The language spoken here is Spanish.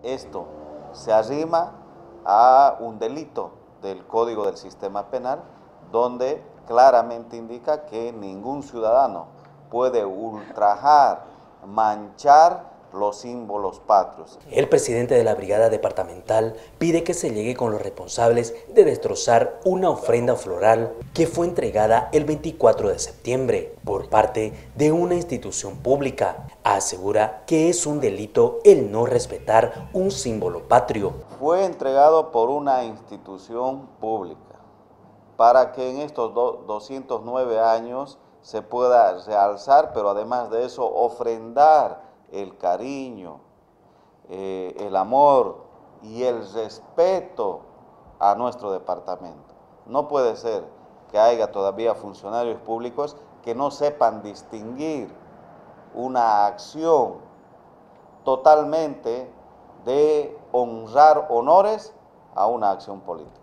esto se arrima a un delito del Código del Sistema Penal, donde claramente indica que ningún ciudadano puede ultrajar, manchar los símbolos patrios. El presidente de la Brigada Departamental pide que se llegue con los responsables de destrozar una ofrenda floral que fue entregada el 24 de septiembre por parte de una institución pública. Asegura que es un delito el no respetar un símbolo patrio. Fue entregado por una institución pública para que en estos 209 años se pueda realzar, pero además de eso ofrendar el cariño, el amor y el respeto a nuestro departamento. No puede ser que haya todavía funcionarios públicos que no sepan distinguir una acción totalmente de honrar honores a una acción política.